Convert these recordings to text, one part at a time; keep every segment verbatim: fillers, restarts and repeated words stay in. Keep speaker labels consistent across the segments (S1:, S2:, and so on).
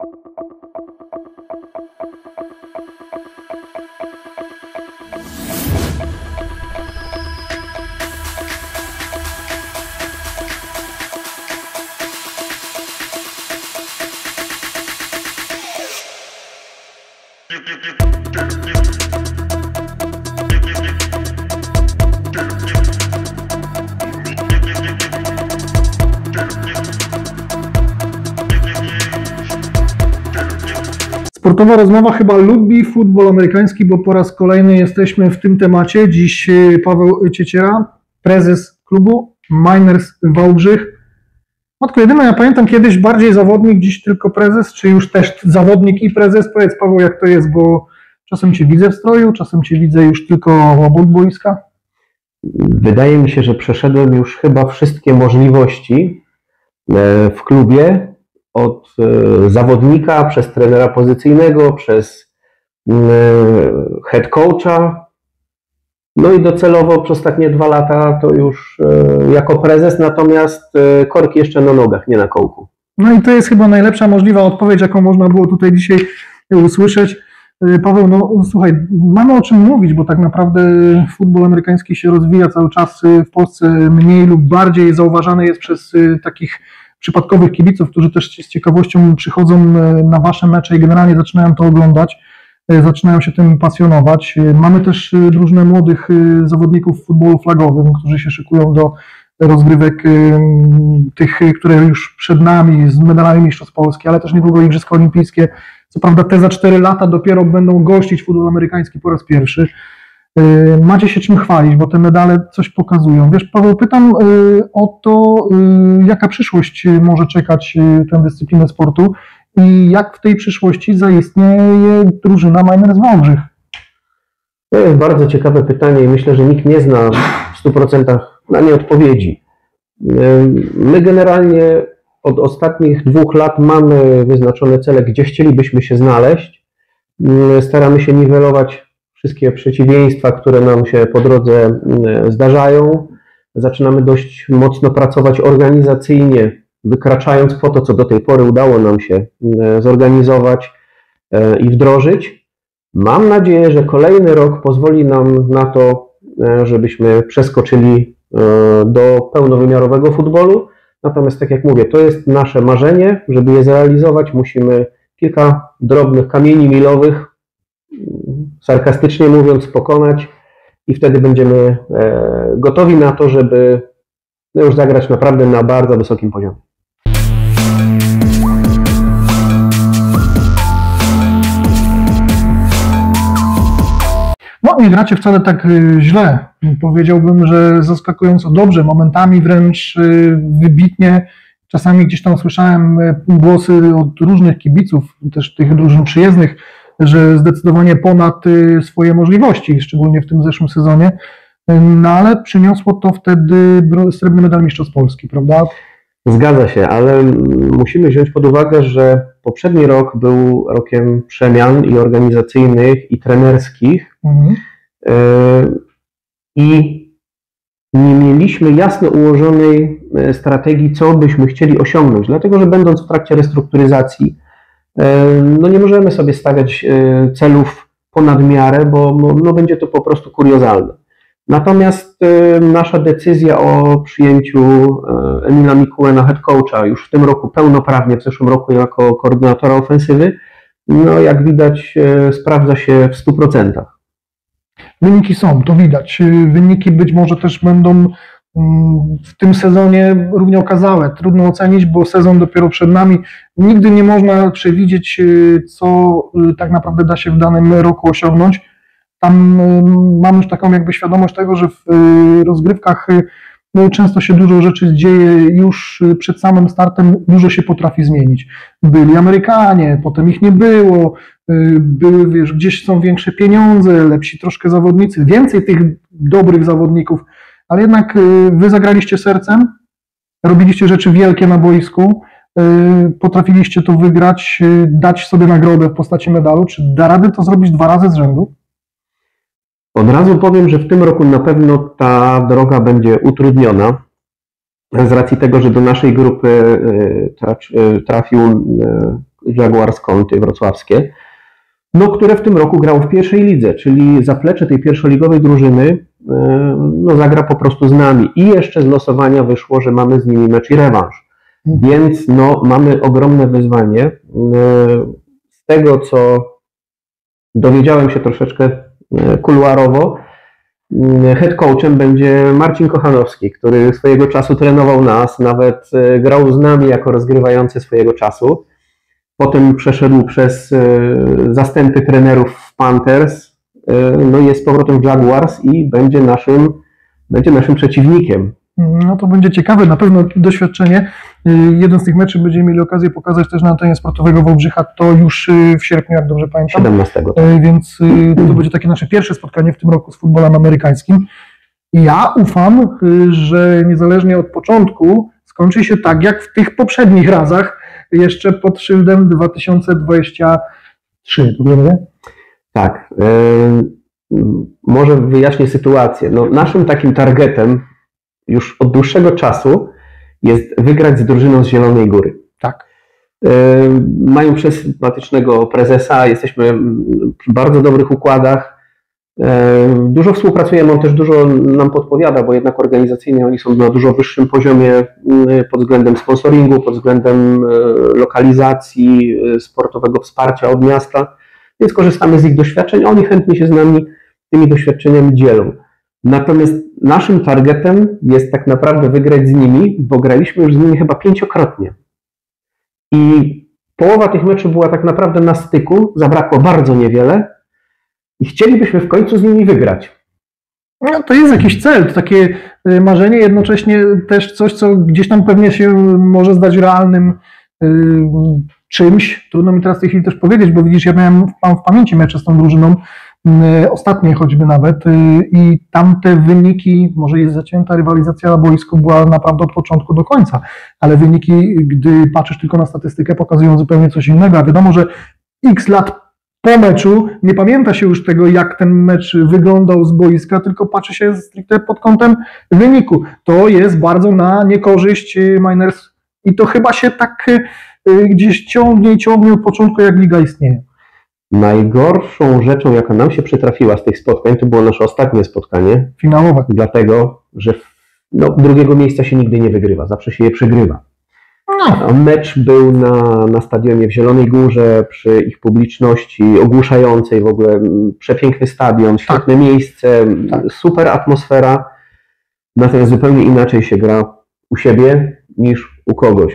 S1: Sportowa rozmowa chyba lubi futbol amerykański, bo po raz kolejny jesteśmy w tym temacie. Dziś Paweł Cieciera, prezes klubu Miners Wałbrzych. Matko jedyna, ja pamiętam kiedyś bardziej zawodnik, dziś tylko prezes, czy już też zawodnik i prezes? Powiedz Paweł, jak to jest, bo czasem Cię widzę w stroju, czasem Cię widzę już tylko obok boiska.
S2: Wydaje mi się, że przeszedłem już chyba wszystkie możliwości w klubie, od zawodnika, przez trenera pozycyjnego, przez head coacha, no i docelowo przez ostatnie dwa lata to już jako prezes, natomiast korki jeszcze na nogach, nie na kołku.
S1: No i to jest chyba najlepsza możliwa odpowiedź, jaką można było tutaj dzisiaj usłyszeć. Paweł, no słuchaj, mamy o czym mówić, bo tak naprawdę futbol amerykański się rozwija cały czas w Polsce mniej lub bardziej, zauważany jest przez takich przypadkowych kibiców, którzy też z ciekawością przychodzą na wasze mecze i generalnie zaczynają to oglądać, zaczynają się tym pasjonować. Mamy też drużynę młodych zawodników w futbolu flagowym, którzy się szykują do rozgrywek tych, które już przed nami, z medalami Mistrzostw Polski, ale też niedługo Igrzyska Olimpijskie. Co prawda te za cztery lata dopiero będą gościć futbol amerykański po raz pierwszy. Macie się czym chwalić, bo te medale coś pokazują. Wiesz, Paweł, pytam o to, jaka przyszłość może czekać tę dyscyplinę sportu i jak w tej przyszłości zaistnieje drużyna Miners Wałbrzych?
S2: To jest bardzo ciekawe pytanie i myślę, że nikt nie zna w stu procentach na nie odpowiedzi. My generalnie od ostatnich dwóch lat mamy wyznaczone cele, gdzie chcielibyśmy się znaleźć. Staramy się niwelować wszystkie przeciwieństwa, które nam się po drodze zdarzają. Zaczynamy dość mocno pracować organizacyjnie, wykraczając po to, co do tej pory udało nam się zorganizować i wdrożyć. Mam nadzieję, że kolejny rok pozwoli nam na to, żebyśmy przeskoczyli do pełnowymiarowego futbolu. Natomiast tak jak mówię, to jest nasze marzenie. Żeby je zrealizować, musimy kilka drobnych kamieni milowych, sarkastycznie mówiąc, pokonać i wtedy będziemy gotowi na to, żeby już zagrać naprawdę na bardzo wysokim poziomie.
S1: No nie gracie wcale tak źle. Powiedziałbym, że zaskakująco dobrze, momentami wręcz wybitnie. Czasami gdzieś tam słyszałem głosy od różnych kibiców, też tych drużyn przyjezdnych, że zdecydowanie ponad swoje możliwości, szczególnie w tym zeszłym sezonie, no ale przyniosło to wtedy srebrny medal Mistrzostw Polski, prawda?
S2: Zgadza się, ale musimy wziąć pod uwagę, że poprzedni rok był rokiem przemian i organizacyjnych, i trenerskich mhm. i nie mieliśmy jasno ułożonej strategii, co byśmy chcieli osiągnąć, dlatego że będąc w trakcie restrukturyzacji, no nie możemy sobie stawiać celów ponad miarę, bo no będzie to po prostu kuriozalne. Natomiast nasza decyzja o przyjęciu Emila Mikułę na head coacha już w tym roku pełnoprawnie, w zeszłym roku jako koordynatora ofensywy, no jak widać sprawdza się w stu procentach.
S1: Wyniki są, to widać. Wyniki być może też będą w tym sezonie równie okazałe. Trudno ocenić, bo sezon dopiero przed nami. Nigdy nie można przewidzieć, co tak naprawdę da się w danym roku osiągnąć. Tam mam już taką jakby świadomość tego, że w rozgrywkach no, często się dużo rzeczy dzieje już przed samym startem, dużo się potrafi zmienić. Byli Amerykanie, potem ich nie było, były, wiesz, gdzieś są większe pieniądze, lepsi troszkę zawodnicy, więcej tych dobrych zawodników, ale jednak wy zagraliście sercem, robiliście rzeczy wielkie na boisku, potrafiliście to wygrać, dać sobie nagrodę w postaci medalu. Czy da radę to zrobić dwa razy z rzędu?
S2: Od razu powiem, że w tym roku na pewno ta droga będzie utrudniona z racji tego, że do naszej grupy trafił Jaguars Kąty wrocławskie, no, które w tym roku grało w pierwszej lidze, czyli zaplecze tej pierwszoligowej drużyny no, zagra po prostu z nami. I jeszcze z losowania wyszło, że mamy z nimi mecz i rewanż. Więc no, mamy ogromne wyzwanie. Z tego, co dowiedziałem się troszeczkę kuluarowo, head coachem będzie Marcin Kochanowski, który swojego czasu trenował nas, nawet grał z nami jako rozgrywający swojego czasu. Potem przeszedł przez zastępy trenerów w Panthers, no jest z powrotem w Jaguars i będzie naszym, będzie naszym przeciwnikiem.
S1: No to będzie ciekawe, na pewno doświadczenie. Jeden z tych meczów będziemy mieli okazję pokazać też na antenie sportowego Wałbrzycha, to już w sierpniu, jak dobrze pamiętam.
S2: siedemnastego.
S1: Więc to będzie takie nasze pierwsze spotkanie w tym roku z futbolem amerykańskim. Ja ufam, że niezależnie od początku skończy się tak, jak w tych poprzednich razach, jeszcze pod szyldem dwa tysiące dwudziesty trzeci, dobrze mówię?
S2: Tak. Yy, może wyjaśnię sytuację. No, naszym takim targetem już od dłuższego czasu jest wygrać z drużyną z Zielonej Góry.
S1: Tak.
S2: Yy, mają przesympatycznego prezesa, jesteśmy w bardzo dobrych układach. Yy, dużo współpracujemy, on też dużo nam podpowiada, bo jednak organizacyjnie oni są na dużo wyższym poziomie yy, pod względem sponsoringu, pod względem yy, lokalizacji, yy, sportowego wsparcia od miasta, więc korzystamy z ich doświadczeń, oni chętnie się z nami tymi doświadczeniami dzielą. Natomiast naszym targetem jest tak naprawdę wygrać z nimi, bo graliśmy już z nimi chyba pięciokrotnie. I połowa tych meczów była tak naprawdę na styku, zabrakło bardzo niewiele i chcielibyśmy w końcu z nimi wygrać.
S1: No, to jest jakiś cel, to takie marzenie, jednocześnie też coś, co gdzieś tam pewnie się może zdać realnym yy, czymś. Trudno mi teraz w tej chwili też powiedzieć, bo widzisz, ja miałem mam w pamięci mecze z tą drużyną, ostatnie choćby nawet, i tamte wyniki, może jest zacięta rywalizacja na boisku, była naprawdę od początku do końca, ale wyniki, gdy patrzysz tylko na statystykę, pokazują zupełnie coś innego, a wiadomo, że x lat po meczu nie pamięta się już tego, jak ten mecz wyglądał z boiska, tylko patrzy się stricte pod kątem wyniku. To jest bardzo na niekorzyść Miners i to chyba się tak gdzieś ciągnie i ciągnie od początku, jak liga istnieje.
S2: Najgorszą rzeczą, jaka nam się przytrafiła z tych spotkań, to było nasze ostatnie spotkanie.
S1: Finałowe.
S2: Dlatego, że no, drugiego miejsca się nigdy nie wygrywa, zawsze się je przegrywa.
S1: No.
S2: Mecz był na, na stadionie w Zielonej Górze, przy ich publiczności ogłuszającej, w ogóle przepiękny stadion, świetne tak. miejsce, tak. super atmosfera. Natomiast zupełnie inaczej się gra u siebie niż u kogoś.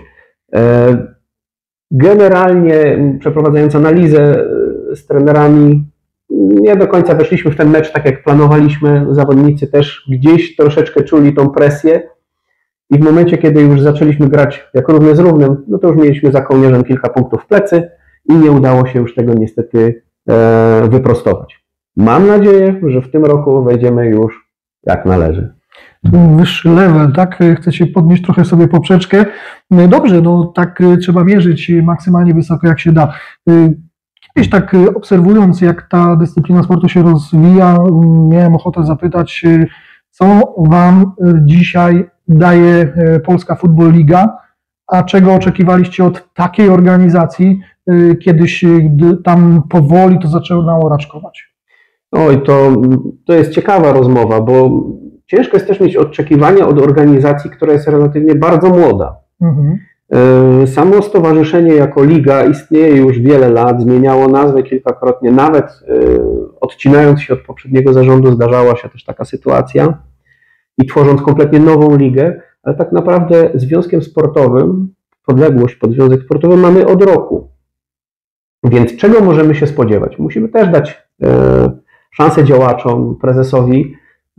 S2: Generalnie przeprowadzając analizę z trenerami, nie do końca weszliśmy w ten mecz tak, jak planowaliśmy. Zawodnicy też gdzieś troszeczkę czuli tą presję i w momencie, kiedy już zaczęliśmy grać jak równy z równym, no to już mieliśmy za kołnierzem kilka punktów w plecy i nie udało się już tego niestety e, wyprostować. Mam nadzieję, że w tym roku wejdziemy już jak należy.
S1: Wyższy level, tak? Chcecie podnieść trochę sobie poprzeczkę. Dobrze, no tak trzeba mierzyć maksymalnie wysoko, jak się da. Kiedyś tak obserwując, jak ta dyscyplina sportu się rozwija, miałem ochotę zapytać, co Wam dzisiaj daje Polska Football Liga, a czego oczekiwaliście od takiej organizacji, kiedyś, gdy tam powoli to zaczęło raczkować? Oj,
S2: to, to jest ciekawa rozmowa, bo ciężko jest też mieć oczekiwania od organizacji, która jest relatywnie bardzo młoda. Mhm. Samo stowarzyszenie jako liga istnieje już wiele lat, zmieniało nazwę kilkakrotnie, nawet odcinając się od poprzedniego zarządu zdarzała się też taka sytuacja i tworząc kompletnie nową ligę, ale tak naprawdę związkiem sportowym, podległość pod związek sportowy mamy od roku. Więc czego możemy się spodziewać? Musimy też dać szansę działaczom, prezesowi,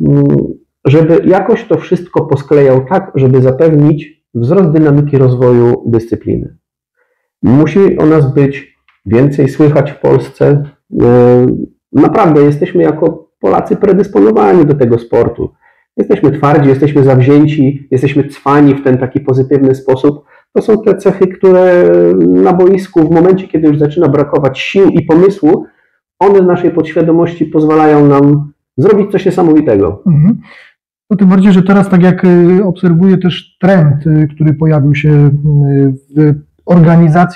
S2: żeby jakoś to wszystko posklejał tak, żeby zapewnić wzrost dynamiki rozwoju dyscypliny. Musi o nas być więcej słychać w Polsce. Naprawdę jesteśmy jako Polacy predysponowani do tego sportu. Jesteśmy twardzi, jesteśmy zawzięci, jesteśmy cwani w ten taki pozytywny sposób. To są te cechy, które na boisku w momencie, kiedy już zaczyna brakować sił i pomysłu, one w naszej podświadomości pozwalają nam zrobić coś niesamowitego. Mhm.
S1: No tym bardziej, że teraz tak jak obserwuję też trend, który pojawił się w organizacji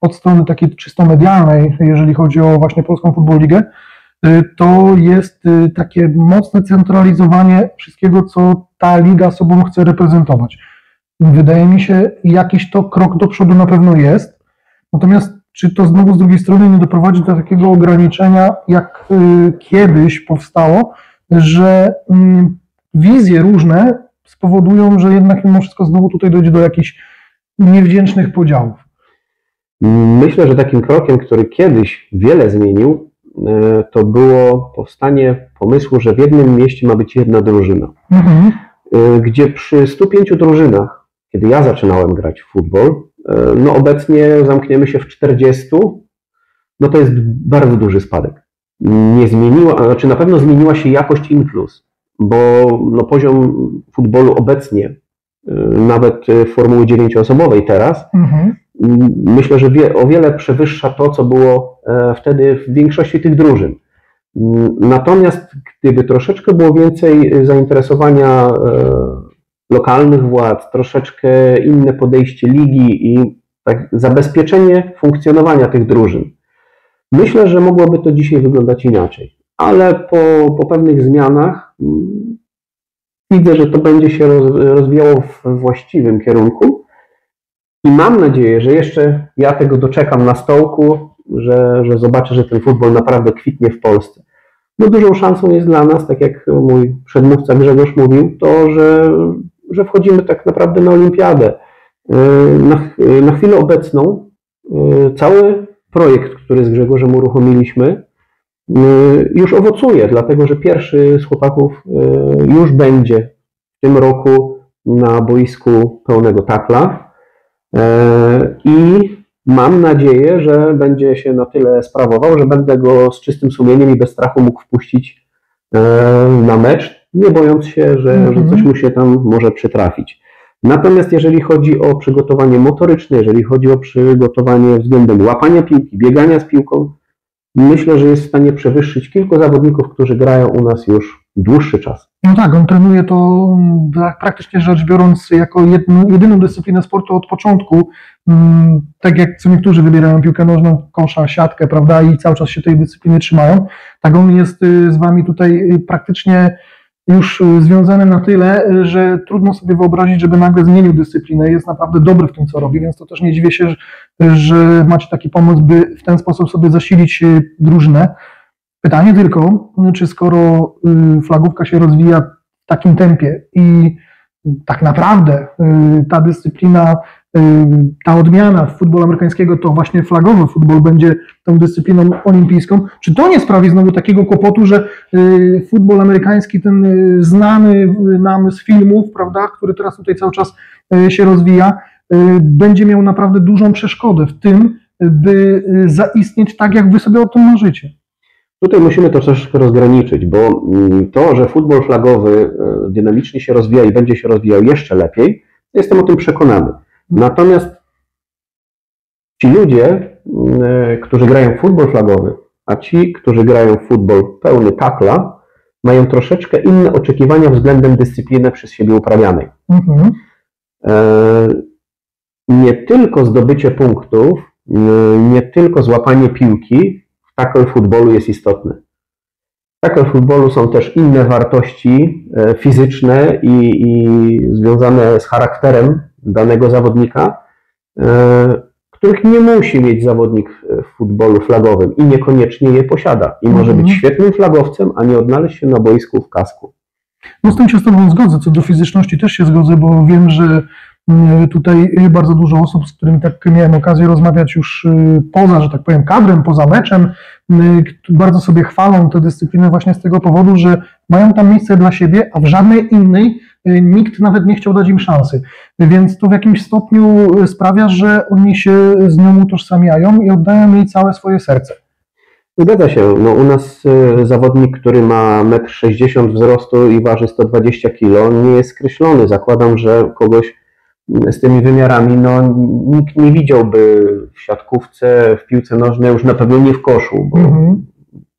S1: od strony takiej czysto medialnej, jeżeli chodzi o właśnie Polską Football Ligę, to jest takie mocne centralizowanie wszystkiego, co ta liga sobą chce reprezentować. Wydaje mi się, jakiś to krok do przodu na pewno jest, natomiast czy to znowu z drugiej strony nie doprowadzi do takiego ograniczenia, jak kiedyś powstało, że wizje różne spowodują, że jednak mimo wszystko znowu tutaj dojdzie do jakichś niewdzięcznych podziałów.
S2: Myślę, że takim krokiem, który kiedyś wiele zmienił, to było powstanie pomysłu, że w jednym mieście ma być jedna drużyna. Mhm. Gdzie przy stu pięciu drużynach, kiedy ja zaczynałem grać w futbol, no obecnie zamkniemy się w czterdziestu, no to jest bardzo duży spadek. Nie zmieniła, znaczy na pewno zmieniła się jakość in plus, bo no poziom futbolu obecnie, nawet formuły dziewięcioosobowej teraz, mhm. myślę, że wie, o wiele przewyższa to, co było wtedy w większości tych drużyn. Natomiast gdyby troszeczkę było więcej zainteresowania lokalnych władz, troszeczkę inne podejście ligi i tak zabezpieczenie funkcjonowania tych drużyn, myślę, że mogłoby to dzisiaj wyglądać inaczej. Ale po, po pewnych zmianach widzę, że to będzie się rozwijało w właściwym kierunku i mam nadzieję, że jeszcze ja tego doczekam na stołku, że, że zobaczę, że ten futbol naprawdę kwitnie w Polsce. No dużą szansą jest dla nas, tak jak mój przedmówca Grzegorz mówił, to, że, że wchodzimy tak naprawdę na olimpiadę. Na, na chwilę obecną cały projekt, który z Grzegorzem uruchomiliśmy, już owocuje, dlatego że pierwszy z chłopaków już będzie w tym roku na boisku pełnego takla i mam nadzieję, że będzie się na tyle sprawował, że będę go z czystym sumieniem i bez strachu mógł wpuścić na mecz, nie bojąc się, że, mm-hmm. że coś mu się tam może przytrafić. Natomiast jeżeli chodzi o przygotowanie motoryczne, jeżeli chodzi o przygotowanie względem łapania piłki, biegania z piłką, myślę, że jest w stanie przewyższyć kilku zawodników, którzy grają u nas już dłuższy czas.
S1: No tak, on trenuje to praktycznie rzecz biorąc jako jedną, jedyną dyscyplinę sportu od początku. Tak jak co niektórzy wybierają piłkę nożną, kosza, siatkę, prawda, i cały czas się tej dyscypliny trzymają, tak on jest z wami tutaj praktycznie już związany na tyle, że trudno sobie wyobrazić, żeby nagle zmienił dyscyplinę. Jest naprawdę dobry w tym, co robi, więc to też nie dziwię się, że macie taki pomysł, by w ten sposób sobie zasilić drużynę. Pytanie tylko, czy skoro flagówka się rozwija w takim tempie i tak naprawdę ta dyscyplina, ta odmiana futbolu amerykańskiego, to właśnie flagowy futbol będzie tą dyscypliną olimpijską, czy to nie sprawi znowu takiego kłopotu, że futbol amerykański, ten znany nam z filmów, prawda, który teraz tutaj cały czas się rozwija, będzie miał naprawdę dużą przeszkodę w tym, by zaistnieć tak, jak wy sobie o tym marzycie?
S2: Tutaj musimy to troszeczkę rozgraniczyć, bo to, że futbol flagowy dynamicznie się rozwija i będzie się rozwijał jeszcze lepiej, jestem o tym przekonany. Natomiast ci ludzie, którzy grają w futbol flagowy, a ci, którzy grają w futbol pełny takla, mają troszeczkę inne oczekiwania względem dyscypliny przez siebie uprawianej. Mhm. Nie tylko zdobycie punktów, nie tylko złapanie piłki w tackle futbolu jest istotne. W tackle futbolu są też inne wartości fizyczne i, i związane z charakterem danego zawodnika, których nie musi mieć zawodnik w futbolu flagowym i niekoniecznie je posiada. I może być świetnym flagowcem, a nie odnaleźć się na boisku w kasku.
S1: No z tym się z Tobą zgodzę, co do fizyczności też się zgodzę, bo wiem, że tutaj bardzo dużo osób, z którymi tak miałem okazję rozmawiać już poza, że tak powiem, kadrem, poza meczem, bardzo sobie chwalą tę dyscyplinę właśnie z tego powodu, że mają tam miejsce dla siebie, a w żadnej innej nikt nawet nie chciał dać im szansy. Więc to w jakimś stopniu sprawia, że oni się z nią utożsamiają i oddają jej całe swoje serce.
S2: Zgadza się. No, u nas zawodnik, który ma metr sześćdziesiąt wzrostu i waży sto dwadzieścia kilo, nie jest skreślony. Zakładam, że kogoś z tymi wymiarami no, nikt nie widziałby w siatkówce, w piłce nożnej, już na pewno nie w koszu, bo, mm-hmm.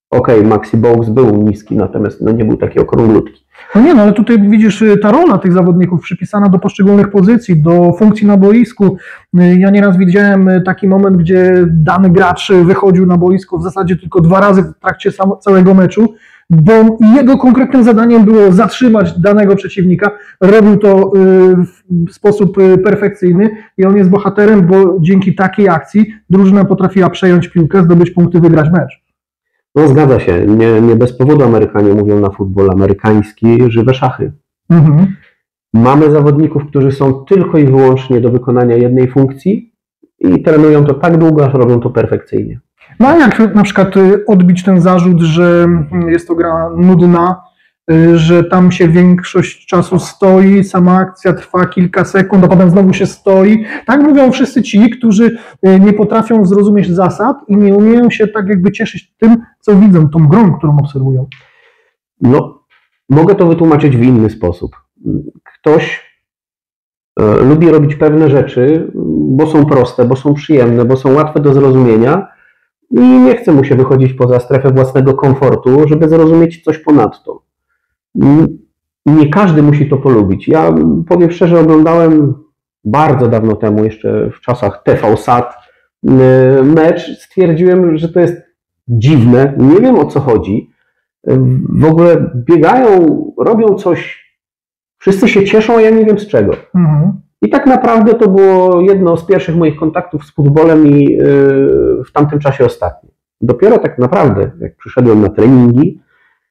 S2: Okej, okay, Maxi Bogues był niski, natomiast no, nie był taki okrąglutki.
S1: No nie, no ale tutaj widzisz ta rola tych zawodników przypisana do poszczególnych pozycji, do funkcji na boisku. Ja nieraz widziałem taki moment, gdzie dany gracz wychodził na boisko w zasadzie tylko dwa razy w trakcie całego meczu, bo jego konkretnym zadaniem było zatrzymać danego przeciwnika. Robił to w sposób perfekcyjny i on jest bohaterem, bo dzięki takiej akcji drużyna potrafiła przejąć piłkę, zdobyć punkty, wygrać mecz.
S2: No zgadza się, nie, nie bez powodu Amerykanie mówią na futbol amerykański żywe szachy.
S1: Mhm.
S2: Mamy zawodników, którzy są tylko i wyłącznie do wykonania jednej funkcji i trenują to tak długo, aż robią to perfekcyjnie.
S1: No a jak na przykład odbić ten zarzut, że jest to gra nudna, że tam się większość czasu stoi, sama akcja trwa kilka sekund, a potem znowu się stoi. Tak mówią wszyscy ci, którzy nie potrafią zrozumieć zasad i nie umieją się tak jakby cieszyć tym, co widzą, tą grą, którą obserwują.
S2: No, mogę to wytłumaczyć w inny sposób. Ktoś e, lubi robić pewne rzeczy, bo są proste, bo są przyjemne, bo są łatwe do zrozumienia i nie chce mu się wychodzić poza strefę własnego komfortu, żeby zrozumieć coś ponadto. Nie każdy musi to polubić. Ja powiem szczerze, oglądałem bardzo dawno temu, jeszcze w czasach T V S A T, mecz. Stwierdziłem, że to jest dziwne, nie wiem o co chodzi. W ogóle biegają, robią coś, wszyscy się cieszą, a ja nie wiem z czego.
S1: Mhm.
S2: I tak naprawdę to było jedno z pierwszych moich kontaktów z futbolem i w tamtym czasie ostatni. Dopiero tak naprawdę, jak przyszedłem na treningi,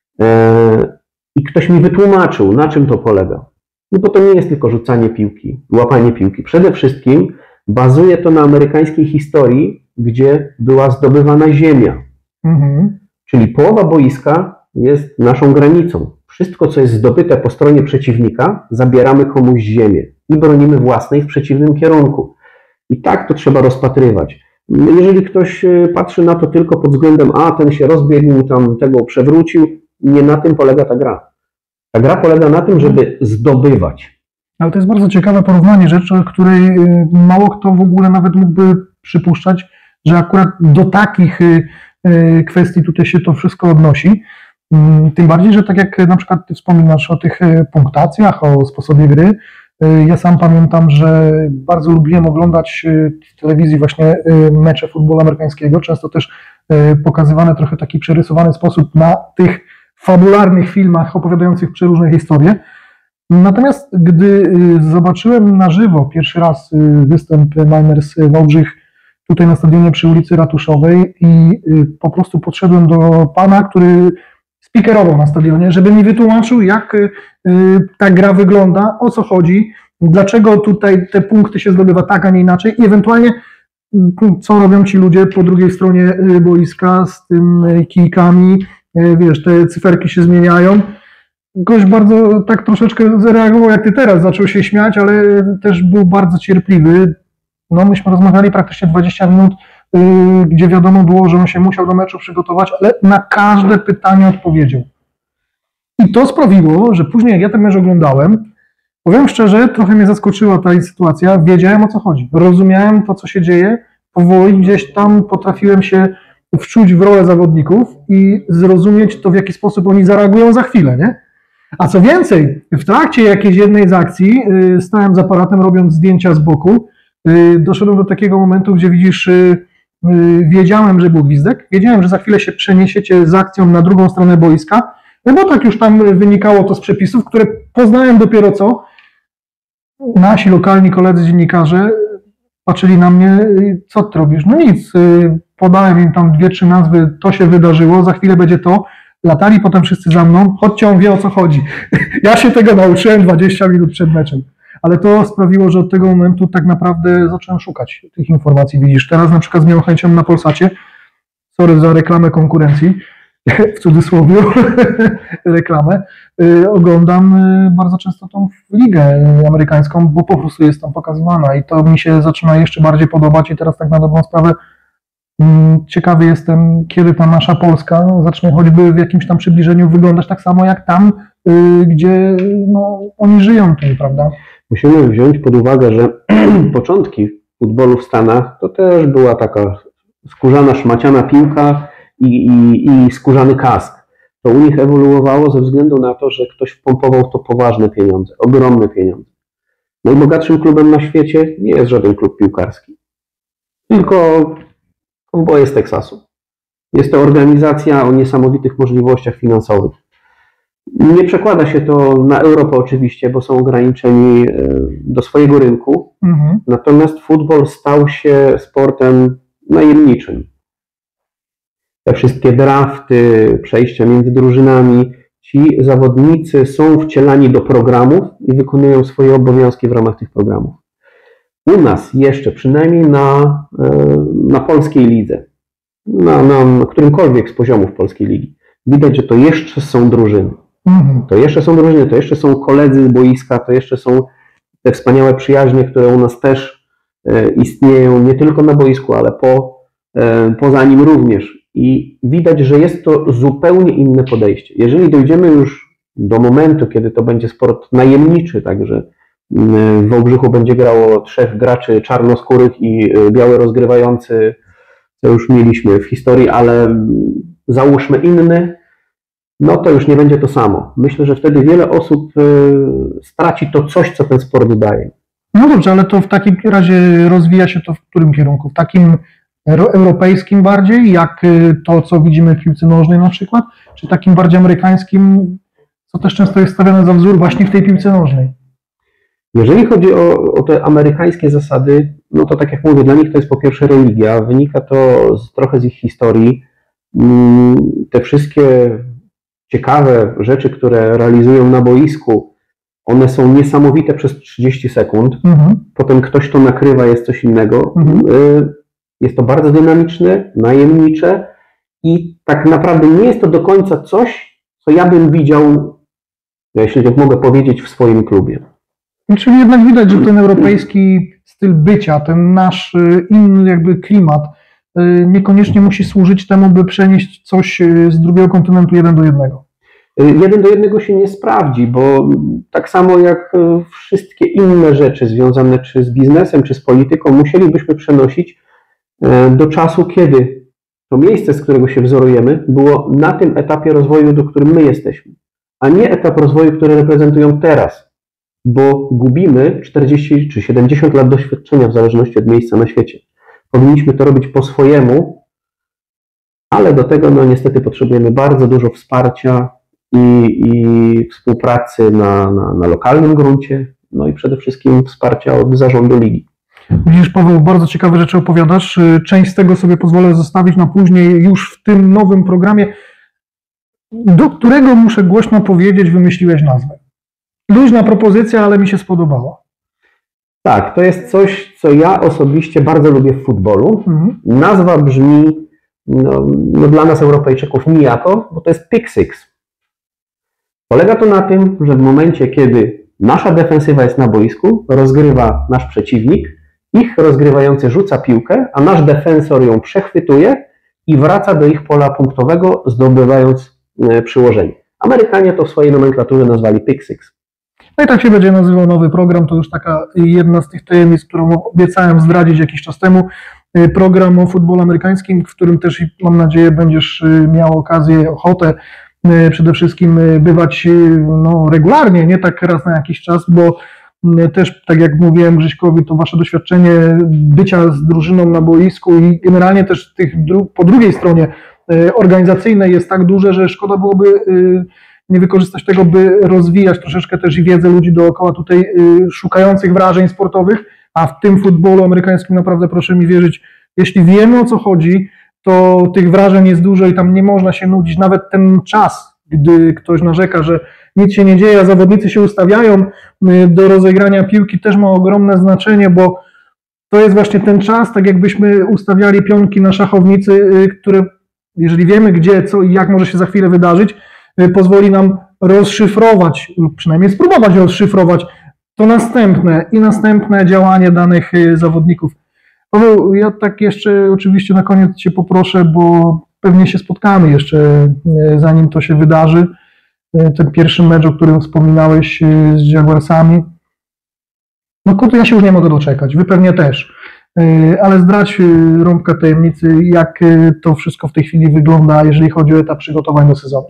S2: i ktoś mi wytłumaczył, na czym to polega. No bo to nie jest tylko rzucanie piłki, łapanie piłki. Przede wszystkim bazuje to na amerykańskiej historii, gdzie była zdobywana ziemia.
S1: Mhm.
S2: Czyli połowa boiska jest naszą granicą. Wszystko, co jest zdobyte po stronie przeciwnika, zabieramy komuś ziemię i bronimy własnej w przeciwnym kierunku. I tak to trzeba rozpatrywać. Jeżeli ktoś patrzy na to tylko pod względem, a ten się rozbiegł, tam tego przewrócił, nie na tym polega ta gra. Ta gra polega na tym, żeby zdobywać.
S1: Ale to jest bardzo ciekawe porównanie, rzecz, o której mało kto w ogóle nawet mógłby przypuszczać, że akurat do takich kwestii tutaj się to wszystko odnosi. Tym bardziej, że tak jak na przykład ty wspominasz o tych punktacjach, o sposobie gry, ja sam pamiętam, że bardzo lubiłem oglądać w telewizji właśnie mecze futbolu amerykańskiego, często też pokazywane trochę w taki przerysowany sposób na tych fabularnych filmach opowiadających przeróżne historie. Natomiast gdy zobaczyłem na żywo pierwszy raz występ Niners Wałbrzych tutaj na stadionie przy ulicy Ratuszowej i po prostu podszedłem do pana, który speakerował na stadionie, żeby mi wytłumaczył, jak ta gra wygląda, o co chodzi, dlaczego tutaj te punkty się zdobywa tak, a nie inaczej i ewentualnie co robią ci ludzie po drugiej stronie boiska z tym kijkami, wiesz, te cyferki się zmieniają. Gość bardzo tak troszeczkę zareagował jak ty teraz, zaczął się śmiać, ale też był bardzo cierpliwy. No myśmy rozmawiali praktycznie dwadzieścia minut, yy, gdzie wiadomo było, że on się musiał do meczu przygotować, ale na każde pytanie odpowiedział. I to sprawiło, że później jak ja ten mecz oglądałem, powiem szczerze, trochę mnie zaskoczyła ta sytuacja, wiedziałem o co chodzi, rozumiałem to, co się dzieje, powoli gdzieś tam potrafiłem się wczuć w rolę zawodników i zrozumieć to, w jaki sposób oni zareagują za chwilę, nie? A co więcej, w trakcie jakiejś jednej z akcji yy, stałem z aparatem, robiąc zdjęcia z boku, yy, doszedłem do takiego momentu, gdzie widzisz, yy, yy, wiedziałem, że był gwizdek, wiedziałem, że za chwilę się przeniesiecie z akcją na drugą stronę boiska, no bo tak już tam wynikało to z przepisów, które poznałem dopiero co. Nasi lokalni koledzy dziennikarze patrzyli na mnie, co ty robisz? No nic, yy, podałem im tam dwie, trzy nazwy, to się wydarzyło, za chwilę będzie to. Latali potem wszyscy za mną, chodźcie, on wie o co chodzi. Ja się tego nauczyłem dwadzieścia minut przed meczem, ale to sprawiło, że od tego momentu tak naprawdę zacząłem szukać tych informacji. Widzisz, teraz na przykład z miałą chęcią na Polsacie, sorry za reklamę konkurencji, w cudzysłowie reklamę, oglądam bardzo często tą ligę amerykańską, bo po prostu jest tam pokazywana i to mi się zaczyna jeszcze bardziej podobać i teraz tak na dobrą sprawę ciekawy jestem, kiedy ta nasza Polska zacznie choćby w jakimś tam przybliżeniu wyglądać tak samo jak tam, gdzie no, oni żyją tutaj, prawda?
S2: Musimy wziąć pod uwagę, że początki futbolu w Stanach to też była taka skórzana, szmaciana piłka i, i, i skórzany kask. To u nich ewoluowało ze względu na to, że ktoś wpompował w to poważne pieniądze, ogromne pieniądze. Najbogatszym klubem na świecie nie jest żaden klub piłkarski, tylko Kowboje z Teksasu. Jest to organizacja o niesamowitych możliwościach finansowych. Nie przekłada się to na Europę oczywiście, bo są ograniczeni do swojego rynku, mhm. Natomiast futbol stał się sportem najemniczym. Te wszystkie drafty, przejścia między drużynami, ci zawodnicy są wcielani do programów i wykonują swoje obowiązki w ramach tych programów. U nas jeszcze, przynajmniej na, na polskiej lidze, na, na, na którymkolwiek z poziomów polskiej ligi, widać, że to jeszcze są drużyny. Mhm. To jeszcze są drużyny, to jeszcze są koledzy z boiska, to jeszcze są te wspaniałe przyjaźnie, które u nas też e, istnieją nie tylko na boisku, ale po, e, poza nim również. I widać, że jest to zupełnie inne podejście. Jeżeli dojdziemy już do momentu, kiedy to będzie sport najemniczy, także w Wałbrzychu będzie grało trzech graczy czarnoskórych i biały rozgrywający, co już mieliśmy w historii, ale załóżmy inny, no to już nie będzie to samo. Myślę, że wtedy wiele osób straci to coś, co ten sport daje.
S1: No dobrze, ale to w takim razie rozwija się to w którym kierunku? W takim europejskim bardziej, jak to, co widzimy w piłce nożnej na przykład, czy takim bardziej amerykańskim, co też często jest stawiane za wzór właśnie w tej piłce nożnej?
S2: Jeżeli chodzi o, o te amerykańskie zasady, no to tak jak mówię, dla nich to jest po pierwsze religia, wynika to z, trochę z ich historii. Te wszystkie ciekawe rzeczy, które realizują na boisku, one są niesamowite przez trzydzieści sekund, mhm. Potem ktoś to nakrywa, jest coś innego. Mhm. Jest to bardzo dynamiczne, najemnicze i tak naprawdę nie jest to do końca coś, co ja bym widział, jeśli tak mogę powiedzieć, w swoim klubie.
S1: Czyli jednak widać, że ten europejski styl bycia, ten nasz inny jakby klimat niekoniecznie musi służyć temu, by przenieść coś z drugiego kontynentu jeden do jednego.
S2: Jeden do jednego się nie sprawdzi, bo tak samo jak wszystkie inne rzeczy związane czy z biznesem, czy z polityką, musielibyśmy przenosić do czasu, kiedy to miejsce, z którego się wzorujemy, było na tym etapie rozwoju, do którym my jesteśmy, a nie etap rozwoju, który reprezentują teraz, bo gubimy czterdzieści czy siedemdziesiąt lat doświadczenia w zależności od miejsca na świecie. Powinniśmy to robić po swojemu, ale do tego no niestety potrzebujemy bardzo dużo wsparcia i, i współpracy na, na, na lokalnym gruncie, no i przede wszystkim wsparcia od zarządu ligi.
S1: Widzisz, Paweł, bardzo ciekawe rzeczy opowiadasz. Część z tego sobie pozwolę zostawić na później już w tym nowym programie, do którego muszę głośno powiedzieć, wymyśliłeś nazwę. Luźna propozycja, ale mi się spodobała.
S2: Tak, to jest coś, co ja osobiście bardzo lubię w futbolu. Mhm. Nazwa brzmi no, no dla nas Europejczyków nijako, bo to jest Pick Six. Polega to na tym, że w momencie, kiedy nasza defensywa jest na boisku, rozgrywa nasz przeciwnik, ich rozgrywający rzuca piłkę, a nasz defensor ją przechwytuje i wraca do ich pola punktowego, zdobywając e, przyłożenie. Amerykanie to w swojej nomenklaturze nazwali Pick Six.
S1: No i tak się będzie nazywał nowy program, to już taka jedna z tych tajemnic, którą obiecałem zdradzić jakiś czas temu. Program o futbolu amerykańskim, w którym też mam nadzieję będziesz miał okazję, ochotę przede wszystkim bywać no, regularnie, nie tak raz na jakiś czas, bo też, tak jak mówiłem Grześkowi, to wasze doświadczenie bycia z drużyną na boisku i generalnie też tych dru- po drugiej stronie organizacyjnej jest tak duże, że szkoda byłoby nie wykorzystać tego, by rozwijać troszeczkę też i wiedzę ludzi dookoła tutaj szukających wrażeń sportowych, a w tym futbolu amerykańskim naprawdę proszę mi wierzyć, jeśli wiemy o co chodzi, to tych wrażeń jest dużo i tam nie można się nudzić. Nawet ten czas, gdy ktoś narzeka, że nic się nie dzieje, a zawodnicy się ustawiają do rozegrania piłki, też ma ogromne znaczenie, bo to jest właśnie ten czas, tak jakbyśmy ustawiali pionki na szachownicy, które jeżeli wiemy gdzie, co i jak może się za chwilę wydarzyć, pozwoli nam rozszyfrować, lub przynajmniej spróbować rozszyfrować to następne i następne działanie danych zawodników. Paweł, ja tak jeszcze oczywiście na koniec Cię poproszę, bo pewnie się spotkamy jeszcze, zanim to się wydarzy. Ten pierwszy mecz, o którym wspominałeś z Jaguarsami. No kurde, ja się już nie mogę doczekać, Wy pewnie też. Ale zdradź rąbkę tajemnicy, jak to wszystko w tej chwili wygląda, jeżeli chodzi o etap przygotowań do sezonu.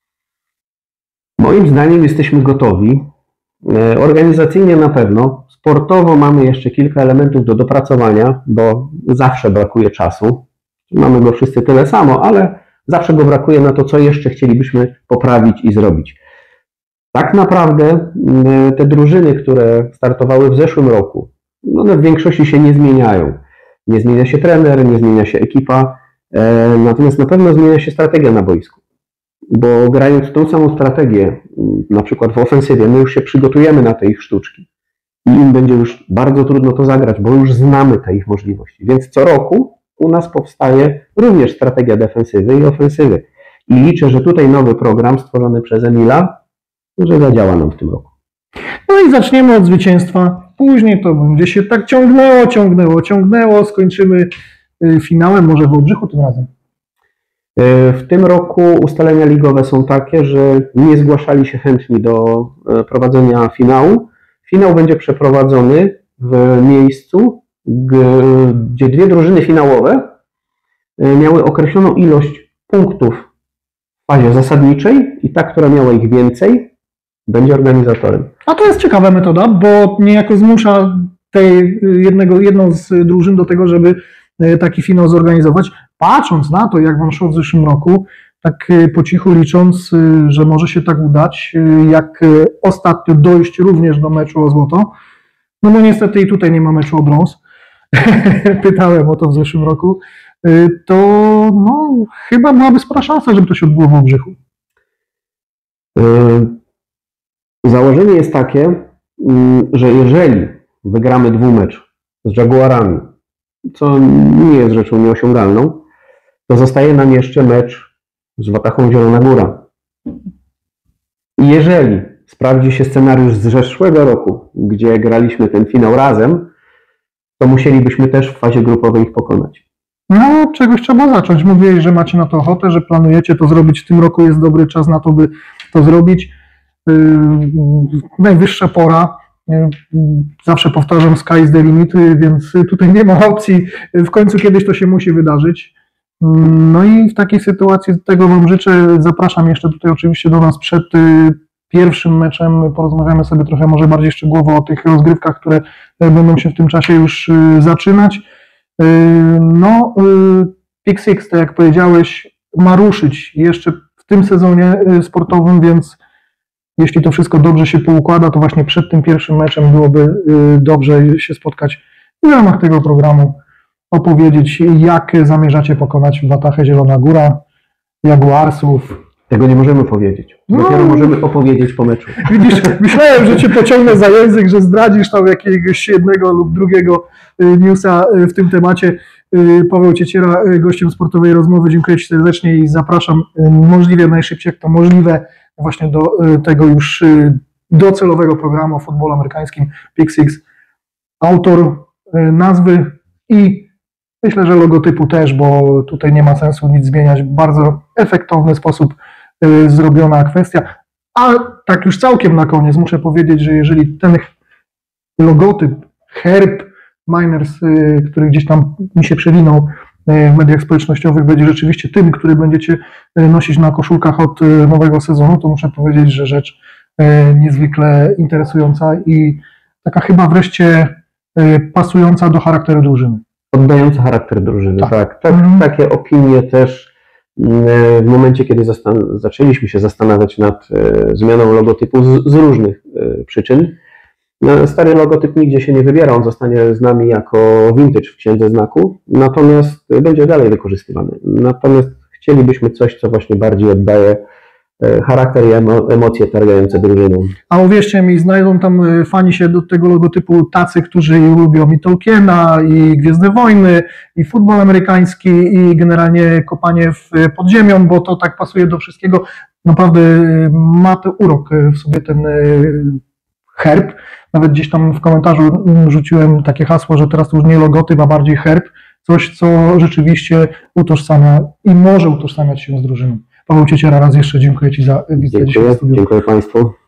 S2: Moim zdaniem jesteśmy gotowi. Organizacyjnie na pewno. Sportowo mamy jeszcze kilka elementów do dopracowania, bo zawsze brakuje czasu. Mamy go wszyscy tyle samo, ale zawsze go brakuje na to, co jeszcze chcielibyśmy poprawić i zrobić. Tak naprawdę te drużyny, które startowały w zeszłym roku, one w większości się nie zmieniają. Nie zmienia się trener, nie zmienia się ekipa, natomiast na pewno zmienia się strategia na boisku. Bo grając tą samą strategię, na przykład w ofensywie, my już się przygotujemy na te ich sztuczki i im będzie już bardzo trudno to zagrać, bo już znamy te ich możliwości. Więc co roku u nas powstaje również strategia defensywy i ofensywy. I liczę, że tutaj nowy program stworzony przez Emila, że zadziała nam w tym roku.
S1: No i zaczniemy od zwycięstwa. Później to będzie się tak ciągnęło, ciągnęło, ciągnęło. Skończymy finałem, może w Wałbrzychu tym razem.
S2: W tym roku ustalenia ligowe są takie, że nie zgłaszali się chętni do prowadzenia finału. Finał będzie przeprowadzony w miejscu, gdzie dwie drużyny finałowe miały określoną ilość punktów w fazie zasadniczej i ta, która miała ich więcej, będzie organizatorem.
S1: A to jest ciekawa metoda, bo niejako zmusza tej jednego, jedną z drużyn do tego, żeby taki finał zorganizować. Patrząc na to, jak wam szło w zeszłym roku, tak po cichu licząc, że może się tak udać, jak ostatnio dojść również do meczu o złoto, no bo niestety i tutaj nie ma meczu o brąz. Pytałem o to w zeszłym roku. To no, chyba byłaby spora szansa, żeby to się odbyło w Wałbrzychu.
S2: Założenie jest takie, że jeżeli wygramy dwumecz z Jaguarami, co nie jest rzeczą nieosiągalną, to zostaje nam jeszcze mecz z Watachą Zielona Góra. I jeżeli sprawdzi się scenariusz z zeszłego roku, gdzie graliśmy ten finał razem, to musielibyśmy też w fazie grupowej ich pokonać.
S1: No, czegoś trzeba zacząć. Mówiłeś, że macie na to ochotę, że planujecie to zrobić. W tym roku jest dobry czas na to, by to zrobić. Yy, najwyższa pora. Yy, zawsze powtarzam, sky is the limit, więc tutaj nie ma opcji. W końcu kiedyś to się musi wydarzyć. Yy, no i w takiej sytuacji tego wam życzę. Zapraszam jeszcze tutaj oczywiście do nas przed yy, pierwszym meczem. Porozmawiamy sobie trochę może bardziej szczegółowo o tych rozgrywkach, które będą się w tym czasie już yy, zaczynać. No, Pick Six, tak jak powiedziałeś, ma ruszyć jeszcze w tym sezonie sportowym, więc jeśli to wszystko dobrze się poukłada, to właśnie przed tym pierwszym meczem byłoby dobrze się spotkać i w ramach tego programu opowiedzieć, jak zamierzacie pokonać Watachę Zielona Góra, Jaguarsów.
S2: Tego nie możemy powiedzieć. Dopiero no, możemy opowiedzieć po meczu.
S1: Widzisz, myślałem, że cię pociągnę za język, że zdradzisz tam jakiegoś jednego lub drugiego newsa w tym temacie. Paweł Cieciera, gościem sportowej rozmowy. Dziękuję ci serdecznie i zapraszam możliwie najszybciej, jak to możliwe, właśnie do tego już docelowego programu o futbolu amerykańskim Pick Six. Autor nazwy i myślę, że logotypu też, bo tutaj nie ma sensu nic zmieniać. W bardzo efektowny sposób zrobiona kwestia. A tak już całkiem na koniec muszę powiedzieć, że jeżeli ten logotyp, herb Miners, który gdzieś tam mi się przewinął w mediach społecznościowych, będzie rzeczywiście tym, który będziecie nosić na koszulkach od nowego sezonu, to muszę powiedzieć, że rzecz niezwykle interesująca i taka chyba wreszcie pasująca do charakteru drużyny.
S2: Oddająca charakter drużyny, tak. tak, tak mm. Takie opinie też w momencie, kiedy zastan- zaczęliśmy się zastanawiać nad e, zmianą logotypu z, z różnych e, przyczyn. No, stary logotyp nigdzie się nie wybiera, on zostanie z nami jako vintage w księdze znaku, natomiast będzie dalej wykorzystywany. Natomiast chcielibyśmy coś, co właśnie bardziej oddaje charakter i emo- emocje targające drużyną.
S1: A uwierzcie mi, znajdą tam fani się do tego logotypu tacy, którzy lubią i Tolkiena, i Gwiezdne Wojny, i futbol amerykański, i generalnie kopanie w podziemią, bo to tak pasuje do wszystkiego. Naprawdę ma to urok w sobie ten herb. Nawet gdzieś tam w komentarzu rzuciłem takie hasło, że teraz to już nie logotyp, a bardziej herb. Coś, co rzeczywiście utożsamia i może utożsamiać się z drużyną. Paweł Cieciera, raz jeszcze dziękuję ci za wizytę dzisiaj w studiu.
S2: Dziękuję Państwu.